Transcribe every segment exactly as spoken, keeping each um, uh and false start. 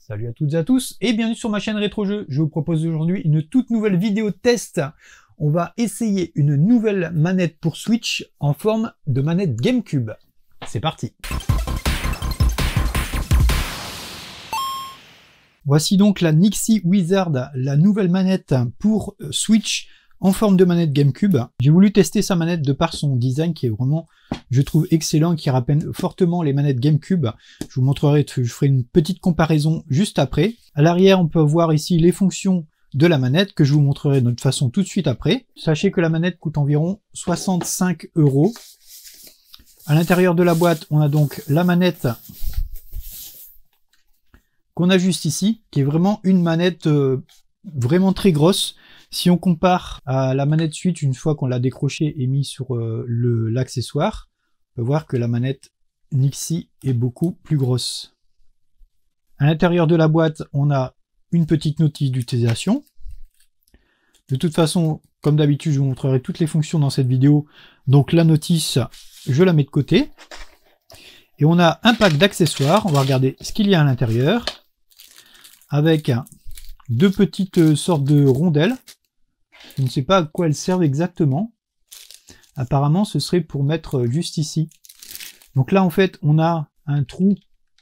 Salut à toutes et à tous et bienvenue sur ma chaîne Rétro-Jeux. Je vous propose aujourd'hui une toute nouvelle vidéo test. On va essayer une nouvelle manette pour Switch en forme de manette GameCube. C'est parti. Voici donc la Nixie Wizard, la nouvelle manette pour Switch en forme de manette GameCube. J'ai voulu tester sa manette de par son design qui est vraiment, je trouve, excellent, qui rappelle fortement les manettes GameCube. Je vous montrerai, je ferai une petite comparaison juste après. À l'arrière, on peut voir ici les fonctions de la manette que je vous montrerai de toute façon tout de suite après. Sachez que la manette coûte environ soixante-cinq euros. À l'intérieur de la boîte, on a donc la manette qu'on a juste ici, qui est vraiment une manette euh, vraiment très grosse. Si on compare à la manette Switch, une fois qu'on l'a décrochée et mis sur euh, l'accessoire, on peut voir que la manette Nixie est beaucoup plus grosse. À l'intérieur de la boîte, on a une petite notice d'utilisation. De toute façon, comme d'habitude, je vous montrerai toutes les fonctions dans cette vidéo. Donc la notice, je la mets de côté. Et on a un pack d'accessoires. On va regarder ce qu'il y a à l'intérieur. Avec deux petites sortes de rondelles. Je ne sais pas à quoi elles servent exactement. Apparemment, ce serait pour mettre juste ici. Donc là, en fait, on a un trou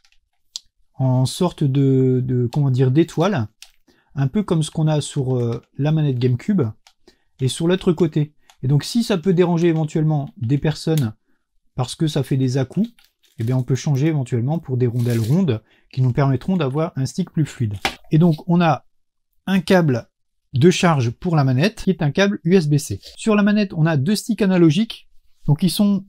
en sorte de, de comment dire, d'étoile, un peu comme ce qu'on a sur euh, la manette GameCube, et sur l'autre côté. Et donc, si ça peut déranger éventuellement des personnes parce que ça fait des à-coups, eh bien, on peut changer éventuellement pour des rondelles rondes qui nous permettront d'avoir un stick plus fluide. Et donc, on a un câble de charge pour la manette, qui est un câble U S B C. Sur la manette, on a deux sticks analogiques, donc ils sont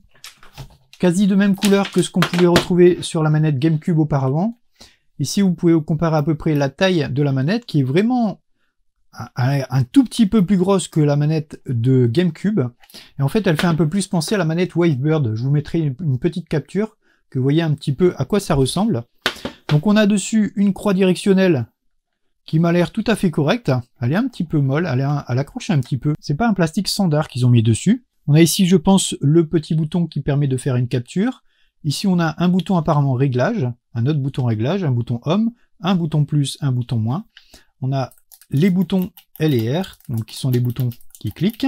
quasi de même couleur que ce qu'on pouvait retrouver sur la manette GameCube auparavant. Ici, vous pouvez comparer à peu près la taille de la manette, qui est vraiment un, un tout petit peu plus grosse que la manette de GameCube. Et en fait, elle fait un peu plus penser à la manette Wavebird. Je vous mettrai une, une petite capture, que vous voyez un petit peu à quoi ça ressemble. Donc on a dessus une croix directionnelle, qui m'a l'air tout à fait correcte. Elle est un petit peu molle, elle, est, elle accroche un petit peu. C'est pas un plastique standard qu'ils ont mis dessus. On a ici, je pense, le petit bouton qui permet de faire une capture. Ici, on a un bouton apparemment réglage, un autre bouton réglage, un bouton Home, un bouton plus, un bouton moins. On a les boutons L et R, donc qui sont des boutons qui cliquent.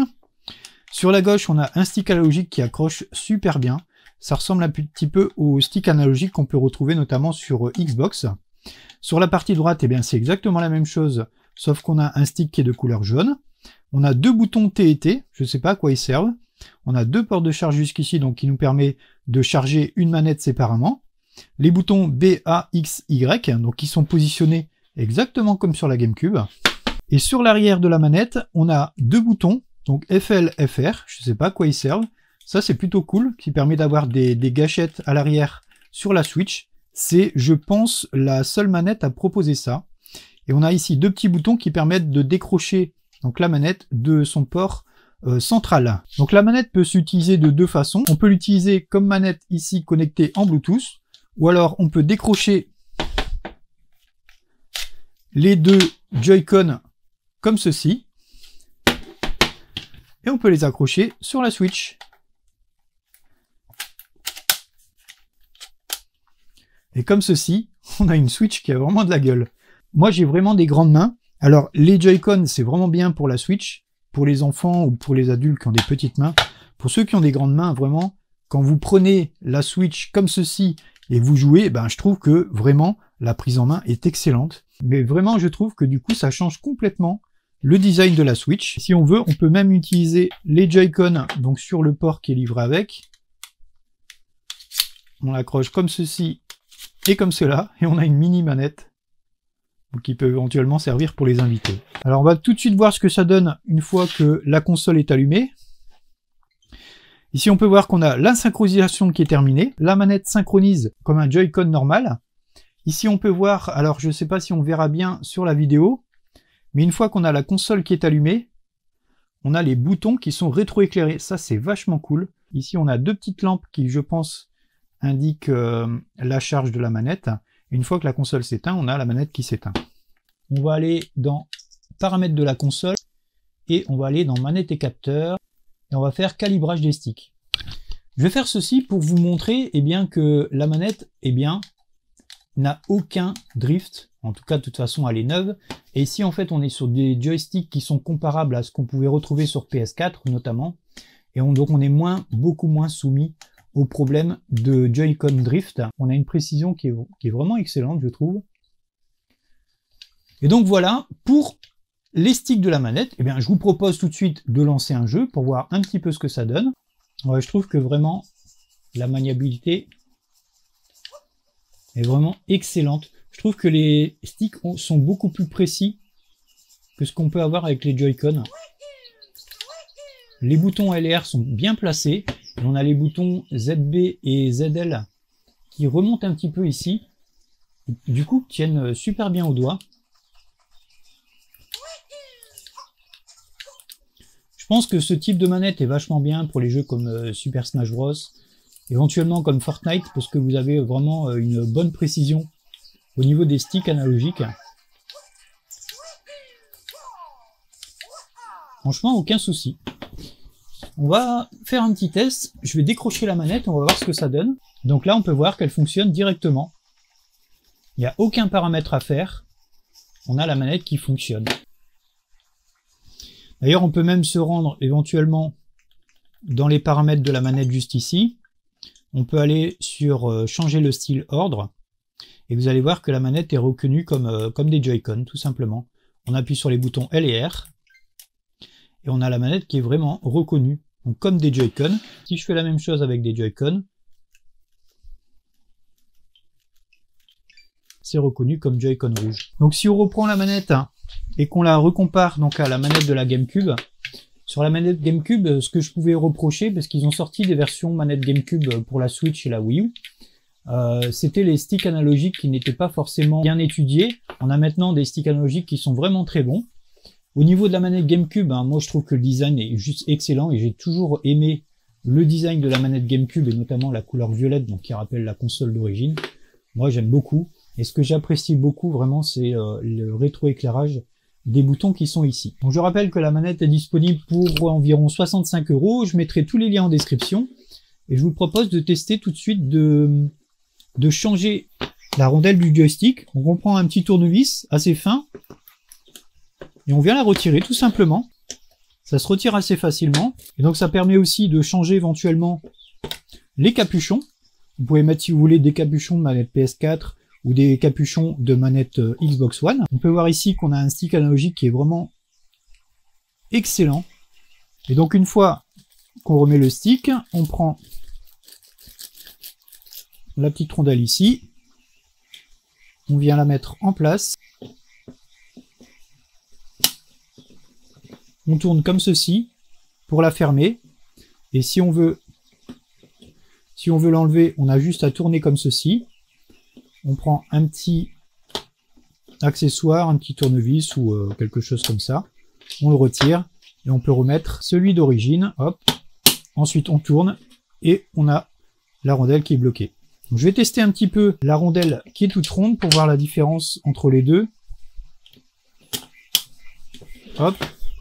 Sur la gauche, on a un stick analogique qui accroche super bien. Ça ressemble un petit peu au stick analogique qu'on peut retrouver notamment sur Xbox. Sur la partie droite, eh bien, c'est exactement la même chose, sauf qu'on a un stick qui est de couleur jaune. On a deux boutons T et T, je ne sais pas à quoi ils servent. On a deux ports de charge jusqu'ici, donc qui nous permet de charger une manette séparément. Les boutons B, A, X, Y, donc qui sont positionnés exactement comme sur la GameCube. Et sur l'arrière de la manette, on a deux boutons, donc F L, F R, je ne sais pas à quoi ils servent. Ça, c'est plutôt cool, qui permet d'avoir des, des gâchettes à l'arrière sur la Switch. C'est, je pense, la seule manette à proposer ça. Et on a ici deux petits boutons qui permettent de décrocher donc la manette de son port euh, central. Donc la manette peut s'utiliser de deux façons. On peut l'utiliser comme manette ici connectée en Bluetooth, ou alors on peut décrocher les deux Joy-Con comme ceci, et on peut les accrocher sur la Switch. Et comme ceci, on a une Switch qui a vraiment de la gueule. Moi, j'ai vraiment des grandes mains. Alors, les Joy-Con, c'est vraiment bien pour la Switch, pour les enfants ou pour les adultes qui ont des petites mains. Pour ceux qui ont des grandes mains, vraiment, quand vous prenez la Switch comme ceci et vous jouez, ben, je trouve que vraiment, la prise en main est excellente. Mais vraiment, je trouve que du coup, ça change complètement le design de la Switch. Si on veut, on peut même utiliser les Joy-Con donc sur le port qui est livré avec. On l'accroche comme ceci et comme cela, et on a une mini manette qui peut éventuellement servir pour les invités. Alors on va tout de suite voir ce que ça donne une fois que la console est allumée. Ici on peut voir qu'on a la synchronisation qui est terminée, la manette synchronise comme un Joy-Con normal. Ici on peut voir, alors je ne sais pas si on verra bien sur la vidéo, mais une fois qu'on a la console qui est allumée, on a les boutons qui sont rétroéclairés, ça c'est vachement cool. Ici on a deux petites lampes qui, je pense, indique euh, la charge de la manette. Et une fois que la console s'éteint, on a la manette qui s'éteint. On va aller dans paramètres de la console et on va aller dans manette et capteur et on va faire calibrage des sticks. Je vais faire ceci pour vous montrer eh bien, que la manette eh bien, n'a aucun drift En tout cas, de toute façon, elle est neuve. Et ici, en fait, on est sur des joysticks qui sont comparables à ce qu'on pouvait retrouver sur P S quatre, notamment. Et on, donc, on est moins, beaucoup moins soumis au problème de Joy-Con drift. On a une précision qui est, qui est vraiment excellente, je trouve. Et donc, voilà, pour les sticks de la manette, eh bien, je vous propose tout de suite de lancer un jeu pour voir un petit peu ce que ça donne. Ouais, je trouve que vraiment, la maniabilité est vraiment excellente. Je trouve que les sticks sont beaucoup plus précis que ce qu'on peut avoir avec les Joy-Con. Les boutons L et R sont bien placés. Et on a les boutons Z B et Z L qui remontent un petit peu ici. Du coup, tiennent super bien au doigt. Je pense que ce type de manette est vachement bien pour les jeux comme Super Smash Bros. Éventuellement comme Fortnite, parce que vous avez vraiment une bonne précision au niveau des sticks analogiques. Franchement, aucun souci. On va faire un petit test. Je vais décrocher la manette, on va voir ce que ça donne. Donc là, on peut voir qu'elle fonctionne directement. Il n'y a aucun paramètre à faire. On a la manette qui fonctionne. D'ailleurs, on peut même se rendre éventuellement dans les paramètres de la manette juste ici. On peut aller sur euh, changer le style ordre. Et vous allez voir que la manette est reconnue comme, euh, comme des Joy-Con, tout simplement. On appuie sur les boutons L et R. Et on a la manette qui est vraiment reconnue, donc comme des Joy-Con. Si je fais la même chose avec des Joy-Con, c'est reconnu comme Joy-Con rouge. Donc si on reprend la manette hein, et qu'on la recompare donc à la manette de la GameCube, sur la manette GameCube, ce que je pouvais reprocher, parce qu'ils ont sorti des versions manette GameCube pour la Switch et la Wii U, euh, c'était les sticks analogiques qui n'étaient pas forcément bien étudiés. On a maintenant des sticks analogiques qui sont vraiment très bons. Au niveau de la manette GameCube, hein, moi je trouve que le design est juste excellent et j'ai toujours aimé le design de la manette GameCube et notamment la couleur violette, donc qui rappelle la console d'origine. Moi j'aime beaucoup. Et ce que j'apprécie beaucoup vraiment, c'est euh, le rétroéclairage des boutons qui sont ici. Donc je rappelle que la manette est disponible pour environ soixante-cinq euros. Je mettrai tous les liens en description. Et je vous propose de tester tout de suite de, de changer la rondelle du joystick. Donc on prend un petit tournevis assez fin. Et on vient la retirer tout simplement. Ça se retire assez facilement. Et donc ça permet aussi de changer éventuellement les capuchons. Vous pouvez mettre si vous voulez des capuchons de manette P S quatre ou des capuchons de manette Xbox One. On peut voir ici qu'on a un stick analogique qui est vraiment excellent. Et donc une fois qu'on remet le stick, on prend la petite rondelle ici. On vient la mettre en place. On tourne comme ceci pour la fermer. Et si on veut, si on veut l'enlever, on a juste à tourner comme ceci. On prend un petit accessoire, un petit tournevis ou euh, quelque chose comme ça. On le retire et on peut remettre celui d'origine. Hop. Ensuite, on tourne et on a la rondelle qui est bloquée. Donc, je vais tester un petit peu la rondelle qui est toute ronde pour voir la différence entre les deux. Hop.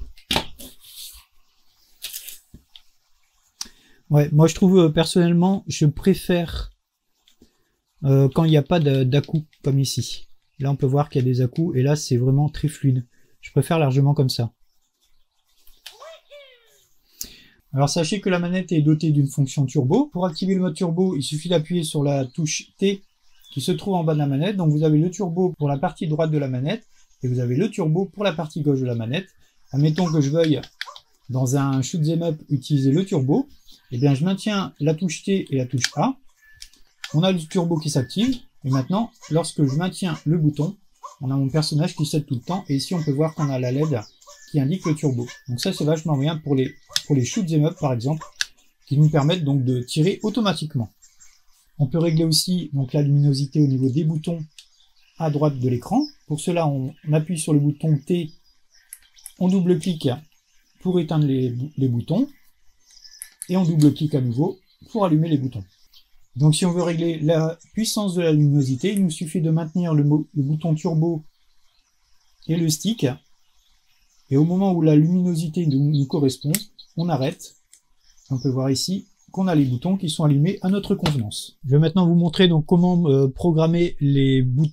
Ouais, moi je trouve euh, personnellement, je préfère Euh, quand il n'y a pas d'à-coups comme ici. Là on peut voir qu'il y a des à-coups et là c'est vraiment très fluide. Je préfère largement comme ça. Alors sachez que la manette est dotée d'une fonction turbo. Pour activer le mode turbo, il suffit d'appuyer sur la touche T qui se trouve en bas de la manette. Donc vous avez le turbo pour la partie droite de la manette et vous avez le turbo pour la partie gauche de la manette. Admettons que je veuille dans un shoot 'em up utiliser le turbo. Et bien je maintiens la touche T et la touche A. On a le turbo qui s'active, et maintenant, lorsque je maintiens le bouton, on a mon personnage qui saute tout le temps, et ici on peut voir qu'on a la L E D qui indique le turbo. Donc ça c'est vachement bien pour les, pour les shoot 'em up par exemple, qui nous permettent donc de tirer automatiquement. On peut régler aussi donc la luminosité au niveau des boutons à droite de l'écran. Pour cela on appuie sur le bouton T, on double-clique pour éteindre les, les boutons, et on double-clique à nouveau pour allumer les boutons. Donc si on veut régler la puissance de la luminosité, il nous suffit de maintenir le, le bouton turbo et le stick. Et au moment où la luminosité nous, nous correspond, on arrête. On peut voir ici qu'on a les boutons qui sont allumés à notre convenance. Je vais maintenant vous montrer donc comment euh, programmer les boutons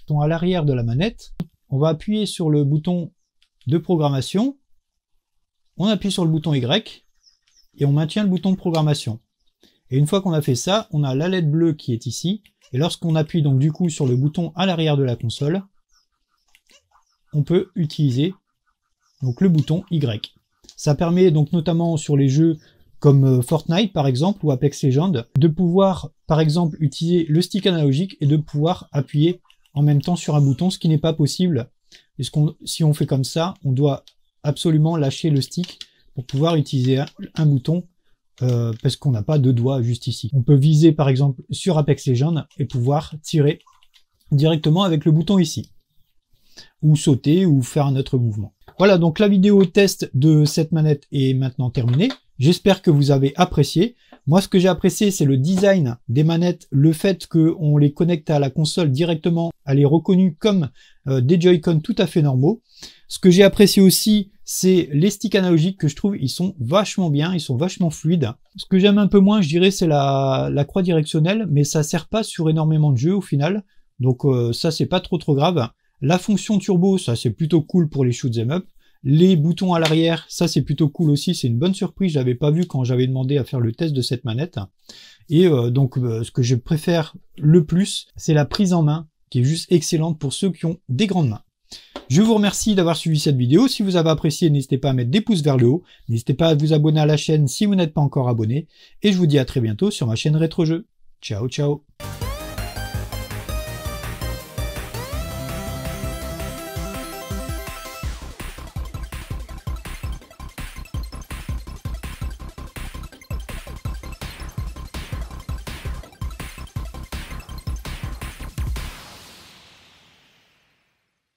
bouton à l'arrière de la manette. On va appuyer sur le bouton de programmation. On appuie sur le bouton Y et on maintient le bouton de programmation. Et une fois qu'on a fait ça, on a la L E D bleue qui est ici. Et lorsqu'on appuie donc du coup sur le bouton à l'arrière de la console, on peut utiliser donc le bouton Y. Ça permet donc notamment sur les jeux comme Fortnite par exemple ou Apex Legends de pouvoir par exemple utiliser le stick analogique et de pouvoir appuyer en même temps sur un bouton, ce qui n'est pas possible. Puisqu'on, si on fait comme ça, on doit absolument lâcher le stick pour pouvoir utiliser un, un bouton euh, parce qu'on n'a pas deux doigts juste ici. On peut viser par exemple sur Apex Legends et pouvoir tirer directement avec le bouton ici. Ou sauter ou faire un autre mouvement. Voilà, donc la vidéo test de cette manette est maintenant terminée. J'espère que vous avez apprécié. Moi, ce que j'ai apprécié, c'est le design des manettes, le fait qu'on les connecte à la console directement, elle est reconnue comme euh, des Joy-Con tout à fait normaux. Ce que j'ai apprécié aussi, c'est les sticks analogiques que je trouve, ils sont vachement bien, ils sont vachement fluides. Ce que j'aime un peu moins, je dirais, c'est la, la croix directionnelle, mais ça sert pas sur énormément de jeux au final. Donc euh, ça, c'est pas trop trop grave. La fonction turbo, ça c'est plutôt cool pour les shoot 'em up. Les boutons à l'arrière, ça c'est plutôt cool aussi, c'est une bonne surprise, je l'avais pas vu quand j'avais demandé à faire le test de cette manette. Et euh, donc euh, ce que je préfère le plus, c'est la prise en main, qui est juste excellente pour ceux qui ont des grandes mains. Je vous remercie d'avoir suivi cette vidéo. Si vous avez apprécié, n'hésitez pas à mettre des pouces vers le haut. N'hésitez pas à vous abonner à la chaîne si vous n'êtes pas encore abonné. Et je vous dis à très bientôt sur ma chaîne Rétro Jeux. Ciao, ciao.